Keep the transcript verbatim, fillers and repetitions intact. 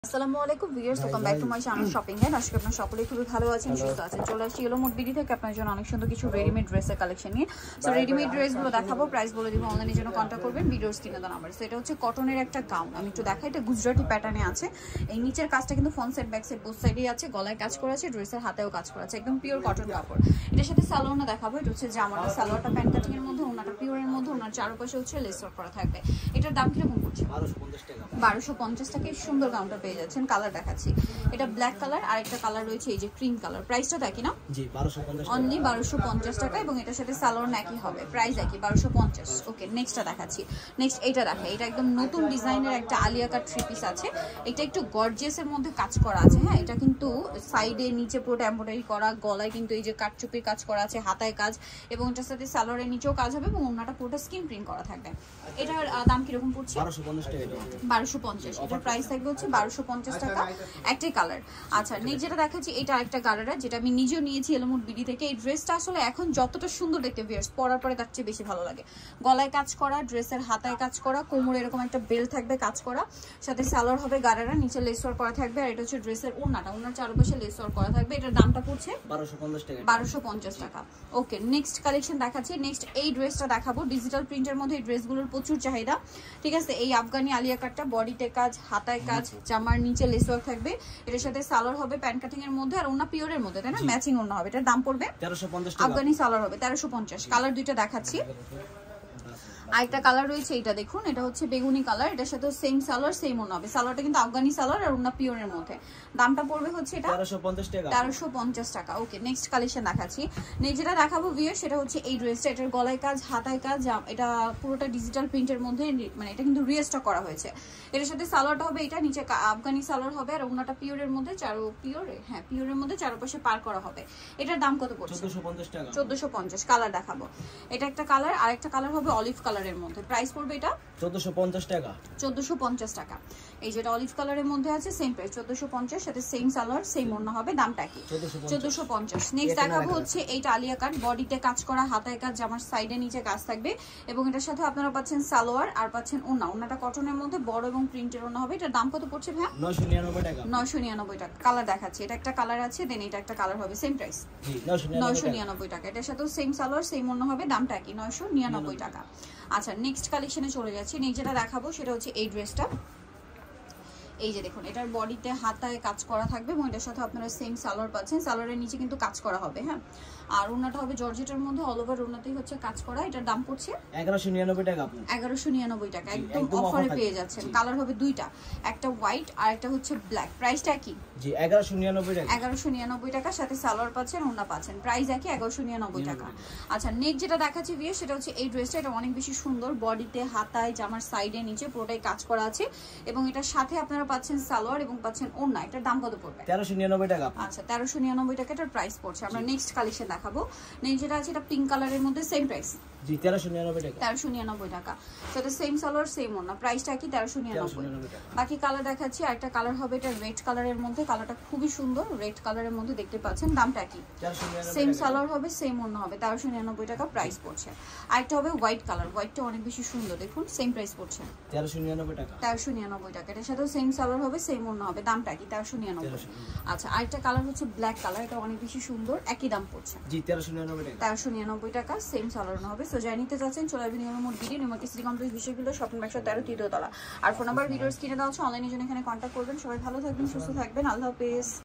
আসসালামু আলাইকুম viewers, welcome back to my channel shopping guide. আজকে আপনারা সকলেই খুবই ভালো আছেন, সুস্থ আছেন। চলে আসছি এলো মোট বিডি থেকে আপনার জন্য অনেক সুন্দর কিছু রেডিমেড ড্রেসের কালেকশন নিয়ে। সো রেডিমেড ড্রেসগুলো দেখাবো, প্রাইস বলে দিব, অনলাইনের জন্য কন্ট্যাক্ট করবেন ভিডিওর স্ক্রিনে দেওয়া নাম্বার। সো এটা হচ্ছে কটনের একটা গাউন, আমি একটু দেখাই। এটা গুজরাটি প্যাটার্নে আছে। এই নিচের কাজটা কিন্তু front side back side both সাইডেই আছে। গলায় কাজ করা আছে, ড্রেসের হাতেও কাজ করা আছে, একদম পিওর কটন কাপড়। এটার সাথে সালোয়ারটা দেখাবো। এটা হচ্ছে জামাটা, সালোয়ারটা প্যান্ট কাটিং এর মধ্যে, ওনাটা পিওরের মধ্যে, ওনার চারপাশে হচ্ছে লেস ওয়ার্ক করা থাকবে। এটার দাম কিরকম পড়ছে? বারোশো পঞ্চাশ টাকায় সুন্দর গাউনটা পেয়ে যাচ্ছেন। কালার দেখাচ্ছি, এটা ব্ল্যাক কালার, আর একটা কালার রয়েছে এই যে ক্রিম কালার। প্রাইসটা দেখি না, জি বারোশো পঞ্চাশ, অনলি বারোশো পঞ্চাশ টাকা, এবং এটার সাথে সালোয়ার একই হবে, প্রাইস একই বারোশো পঞ্চাশ। ওকে, নেক্সটটা দেখাচ্ছি। নেক্সট এইটা দেখে, এটা একদম নতুন ডিজাইনের একটা আলিয়া কাট থ্রি পিস আছে। এটা একটু গর্জিয়াসের মধ্যে কাজ করা আছে। হ্যাঁ, এটা কিন্তু সাইডে নিচে পুরো এমব্রয়ডারি করা, গলায় কিন্তু এই যে কাটচুপির কাজ করা আছে, হাতায় কাজ, এবং এটার সাথে সালোয়ারের নিচেও কাজ হবে, এবং ওনাটা পুরোটা স্কিন প্রিন্ট করা থাকবে। এটার দাম কিরকম পড়ছে? বারোশো পঞ্চাশ টাকা, বারোশো পঞ্চাশ। এটার প্রাইস থাকবে হচ্ছে বারোশো পঞ্চাশ টাকা, একটাই কালার। আচ্ছা, নেক্সট যেটা দেখাচ্ছি, এটা আরেকটা কালার, যেটা আমি নিজেও নিয়েছি এলোমুট বিডি থেকে। এই ড্রেসটা আসলে এখন যতটা সুন্দর দেখতে ভিউয়ার্স, পরার পরে তার চেয়ে বেশি ভালো লাগে। গলায় কাজ করা, ড্রেসের হাতায় কাজ করা, কোমরে এরকম একটা বেল্ট থাকবে কাজ করা, সাথে সালোয়ার হবে গারারা, নিচে লেস ওয়ার্ক করা থাকবে, আর এটা হচ্ছে ড্রেসের ওড়নাটা, ওড়নার চারপাশে লেস ওয়ার্ক করা থাকবে। এটার দামটা পড়ছে বারোশো পঞ্চাশ টাকা, বারোশো পঞ্চাশ টাকা। ওকে, নেক্সট কালেকশন দেখাচ্ছি। নেক্সট এই ড্রেসটা দেখাবো, ডিজিটাল প্রিন্টের মধ্যে এই ড্রেসগুলোর প্রচুর চাহিদা। ঠিক আছে, এই আফগানি আলিয়া কাটটা, বডিতে কাজ, হাতায় কাজ, জামার নিচে লেস ওয়ার্ক থাকবে। এটার সাথে সালোয়ার হবে প্যান্ট কাটিং এর মধ্যে, আর ওনা পিওরের মধ্যে, তাই না? ম্যাচিং ওনা হবে। এটার দাম পড়বে তেরোশো পঞ্চাশ টাকা, আফগানি সালোয়ার হবে তেরোশো পঞ্চাশ। কালার দুইটা দেখাচ্ছি। আরেকটা কালার রয়েছে, এটা দেখুন, এটা হচ্ছে বেগুনি কালার। এটার সাথে সেম সালোয়ার সেম ওনা হবে। সালোয়ারটা কিন্তু আফগানি সালোয়ার, আর ওনা পিওরের মধ্যে। দামটা পড়বে হচ্ছে এটা তেরোশো পঞ্চাশ টাকা, তেরোশো পঞ্চাশ টাকা। ওকে, নেক্সট কালেকশন দেখাচ্ছি। নেক্সট যেটা দেখাবো ভিউয়ার, সেটা হচ্ছে এই ড্রেসটা। এটার গলায় কাজ, হাতায় কাজ, এটা পুরোটা ডিজিটাল প্রিন্টের মধ্যে, মানে এটা কিন্তু রিস্টক করা হয়েছে। এটার সাথে সালোয়ারটা হবে এটা, নিচে আফগানি সালোয়ার হবে, আর ওনাটা পিওরের মধ্যে, চারো পিওরে, হ্যাঁ পিওরের মধ্যে চারপাশে পার করা হবে। এটার দাম কত পড়ছে? চোদ্দশো পঞ্চাশ টাকা, চোদ্দশো পঞ্চাশ। কালার দেখাবো, এটা একটা কালার, আর একটা কালার হবে অলিভ কালারের মধ্যে। প্রাইস পড়বে এটা চোদ্দশো পঞ্চাশ টাকা, চোদ্দশো পঞ্চাশ টাকা। এই যেটা অলিভ কালারের মধ্যে আছে, সেম প্রাইস চোদ্দশো পঞ্চাশ, সাথে সেম সালোয়ার সেম ওড়না হবে, দামটা কি চোদ্দশো পঞ্চাশ। নেক্সট দেখাবো হচ্ছে এইটা আলিয়া কাট, বডিতে কাজ করা, হাতায় কাজ, জামার সাইডে নিচে কাজ থাকবে, এবং এটার সাথে আপনারা পাচ্ছেন সালোয়ার আর পাচ্ছেন ওড়না। ওড়নাটা কটনের মধ্যে বড় এবং প্রিন্টের ওড়না হবে। এটার দাম কত পড়ছে ভাই? নয়শো নিরানব্বই টাকা, নয়শো নিরানব্বই টাকা। কালার দেখাচ্ছি, এটা একটা কালার আছে, দেন এটা একটা কালার হবে, সেম প্রাইস নয়শো নিরানব্বই টাকা। এটার সাথেও সেম সালোয়ার সেম ওড়না হবে, দামটা কি নয়শো নিরানব্বই টাকা। আচ্ছা, নেক্সট কালেকশনে চলে যাচ্ছি। নেক্সট যেটা দেখাবো সেটা হচ্ছে এই ড্রেসটা। এই যে দেখুন, এটার বডিতে হাতায় কাজ করা থাকবে, এবং এটার সাথে আপনারা সেম সালোয়ার পাচ্ছেন। সালোয়ারের নিচে কিন্তু কাজ করা হবে, হ্যাঁ, আর ওনাটা হবে জর্জেটের মধ্যে, অল ওভার ওনাতেই হচ্ছে কাজ করা। এটার দাম পড়ছে এগারোশো নিরানব্বই টাকা, এগারোশো নিরানব্বই টাকা, একদম অফারে পেয়ে যাচ্ছেন। কালার হবে দুইটা, একটা হোয়াইট আর একটা হচ্ছে ব্ল্যাক। প্রাইসটা কি? জি এগারোশো নিরানব্বই টাকা, এগারোশো নিরানব্বই টাকা, সাথে সালোয়ার পাচ্ছেন, ওনা পাচ্ছেন, প্রাইস একই এগারোশো নিরানব্বই টাকা। আচ্ছা, নেক্সট যেটা দেখাচ্ছি ভিউ, সেটা হচ্ছে এই ড্রেসটা। এটা অনেক বেশি সুন্দর, বডিতে হাতায় জামার সাইডে নিচে পুরোটাই কাজ করা আছে, এবং এটার সাথে আপনারা পাচ্ছেন সালোয়ার এবং পাচ্ছেন ওড়না। এটার দাম কত পড়বে? তেরোশো নিরানব্বই টাকা। আচ্ছা, তেরোশো নিরানব্বই টাকা এটার প্রাইস পড়ছে। আমরা নেক্সট কালেকশন দেখাবো। নেক্সট যেটা আছে, এটা পিঙ্ক কালারের মধ্যে, সেম প্রাইস জি তেরোশো নিরানব্বই টাকা, তেরোশো নিরানব্বই টাকা, সাথে সেম সালোয়ার সেম ওড়না, প্রাইসটা কি তেরোশো নিরানব্বই। বাকি কালার দেখাচ্ছি। আরেকটা কালার হবে এটা রেড কালারের মধ্যে, কালারটা খুবই সুন্দর, রেড কালারের মধ্যে দেখতে পাচ্ছেন। দামটা কি? সেম সালোয়ার হবে সেম ওড়না হবে, তেরোশো নিরানব্বই টাকা প্রাইস পড়ছে। আরেকটা হবে হোয়াইট কালার, হোয়াইটটা অনেক বেশি সুন্দর, দেখুন সেম প্রাইস পড়ছে তেরোশো নিরানব্বই টাকা, তেরোশো নিরানব্বই টাকা। এটার সাথেও সেম সালোয়ার হবে সেম ওড়না হবে, দামটা কি? তেরোশো নিরানব্বই। আচ্ছা, আরেকটা কালার হচ্ছে ব্ল্যাক কালার, এটা অনেক বেশি সুন্দর, একই দাম পড়ছে জি তেরোশো নিরানব্বই টাকা, তেরোশো নিরানব্বই টাকা, সেম সালোয়ার হবে। সো যাই নিতে চাচ্ছেন চলে আসবেন মোট ভিডিও নিউমার্কেট সিটি কমপ্লেক্স বিষয়গুলো শপিং একশো তেরো তৃতীয় তলা। আর ফোন নাম্বার ভিডিওর স্ক্রিনে দেওয়া হচ্ছে, অনলাইনের জন্য এখানে কন্ট্যাক্ট করবেন। সবাই ভালো থাকবেন, সুস্থ থাকবেন, আল্লাহ হাফেজ।